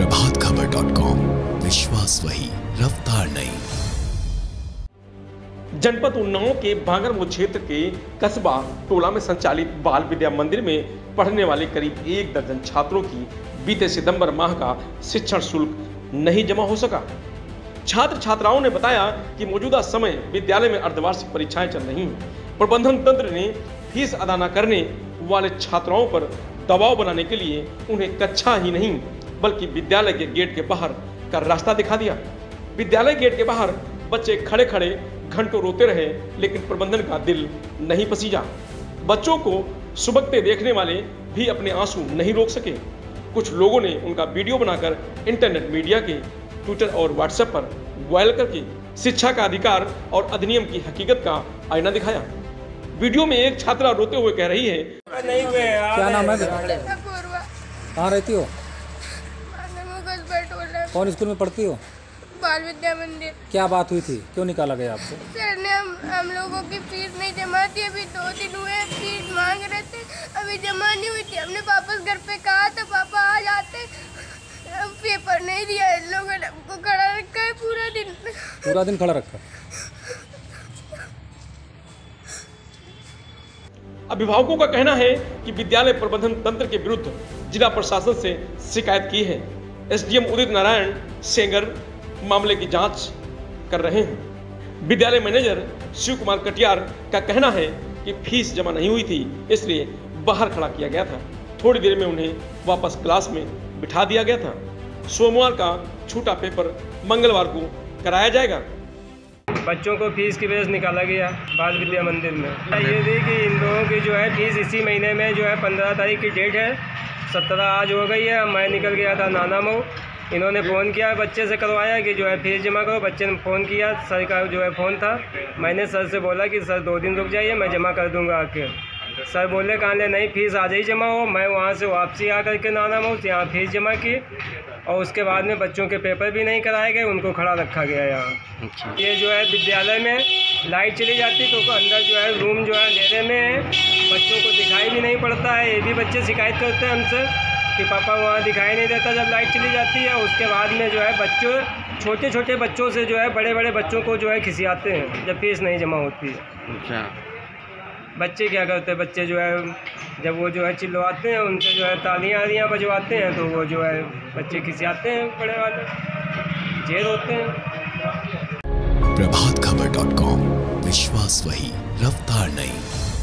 प्रभातखबर.com, विश्वास वही, रफ्तार नहीं। जनपद उन्नाव के बांगरमऊ क्षेत्र के कस्बा टोला में संचालित बाल विद्या मंदिर में पढ़ने वाले करीब 1 दर्जन छात्रों की बीते सितंबर माह का शिक्षण शुल्क नहीं जमा हो सका। छात्र छात्राओं ने बताया कि मौजूदा समय विद्यालय में अर्धवार्षिक परीक्षाएं चल रही हैं। प्रबंधन तंत्र ने फीस अदा न करने वाले छात्राओं पर दबाव बनाने के लिए उन्हें कक्षा ही नहीं बल्कि विद्यालय के गेट के बाहर का रास्ता दिखा दिया। विद्यालय गेट के बाहर बच्चे खड़े खड़े घंटों रोते रहे, लेकिन प्रबंधन का दिल नहीं पसीजा। बच्चों को सुबकते देखने वाले भी अपने आंसू नहीं रोक सके। कुछ लोगों ने उनका वीडियो बनाकर इंटरनेट मीडिया के ट्विटर और व्हाट्सएप पर वायरल करके शिक्षा का अधिकार और अधिनियम की हकीकत का आईना दिखाया। वीडियो में एक छात्रा रोते हुए कह रही है, क्या नाम है? कहाँ रहती हो? कौन स्कूल में पढ़ती हो? बाल विद्या मंदिर। क्या बात हुई थी, क्यों निकाला गया आपसे? सर ने हम लोगों की फीस नहीं जमा थी। अभी 2 दिन हुए फीस मांग रहे थे, अभी जमा नहीं हुई थी। हमने वापस घर पे कहा था पापा आ जाते, पेपर नहीं दिया। इन लोगों ने हमको खड़ा रखा है पूरा दिन खड़ा रखा। अभिभावकों का कहना है कि विद्यालय प्रबंधन तंत्र के विरुद्ध जिला प्रशासन से शिकायत की है। एसडीएम उदित नारायण सेंगर मामले की जांच कर रहे हैं। विद्यालय मैनेजर शिव कुमार कटियार का कहना है कि फीस जमा नहीं हुई थी, इसलिए बाहर खड़ा किया गया था। थोड़ी देर में उन्हें वापस क्लास में बिठा दिया गया था। सोमवार का छूटा पेपर मंगलवार को कराया जाएगा। बच्चों को फीस की वजह से निकाला गया बाल विद्या मंदिर में। ये थी कि इन लोगों की जो है फीस इसी महीने में जो है 15 तारीख की डेट है, 17 आज हो गई है। मैं निकल गया था नाना मऊ। इन्होंने फ़ोन किया, बच्चे से करवाया कि जो है फीस जमा करो। बच्चे ने फ़ोन किया, सर का जो है फ़ोन था। मैंने सर से बोला कि सर 2 दिन रुक जाइए, मैं जमा कर दूंगा आके। सर बोले कहाँ ले, नहीं फीस आज ही जमा हो। मैं वहाँ से वापसी आ करके नाना मऊ से यहाँ फीस जमा की और उसके बाद में बच्चों के पेपर भी नहीं कराए गए, उनको खड़ा रखा गया यहाँ। अच्छा। ये जो है विद्यालय में लाइट चली जाती तो अंदर जो है रूम जो है अंधेरे में है, बच्चों को दिखाई भी नहीं पड़ता है। ये भी बच्चे शिकायत करते हैं हमसे कि पापा वहाँ दिखाई नहीं देता जब लाइट चली जाती है। उसके बाद में जो है बच्चों छोटे छोटे बच्चों से जो है बड़े बड़े बच्चों को जो है खिसियाते हैं जब फीस नहीं जमा होती है। अच्छा। बच्चे क्या करते हैं, बच्चे जो है जब वो जो है चिल्लवाते हैं, उनसे जो है तालियां बजवाते हैं तो वो जो है बच्चे खिसियाते हैं, बड़े वाले जेल होते हैं। प्रभातखबर.com, विश्वास वही, रफ्तार नहीं।